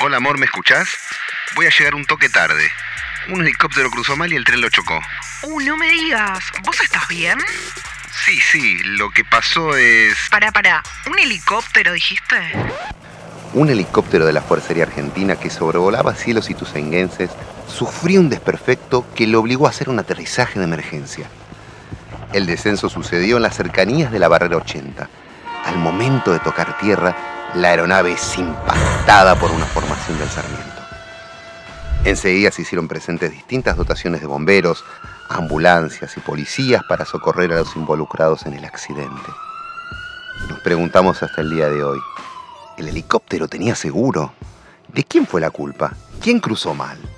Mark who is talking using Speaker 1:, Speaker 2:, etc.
Speaker 1: Hola amor, ¿me escuchás? Voy a llegar un toque tarde. Un helicóptero cruzó mal y el tren lo chocó.
Speaker 2: No me digas. ¿Vos estás bien?
Speaker 1: Sí, lo que pasó es...
Speaker 2: Pará. ¿Un helicóptero dijiste?
Speaker 3: Un helicóptero de la Fuerza Aérea Argentina que sobrevolaba cielos ituzainguenses sufrió un desperfecto que lo obligó a hacer un aterrizaje de emergencia. El descenso sucedió en las cercanías de la barrera 80. Al momento de tocar tierra, la aeronave es impactada por una formación del Sarmiento. Enseguida se hicieron presentes distintas dotaciones de bomberos, ambulancias y policías para socorrer a los involucrados en el accidente. Nos preguntamos hasta el día de hoy, ¿el helicóptero tenía seguro? ¿De quién fue la culpa? ¿Quién cruzó mal?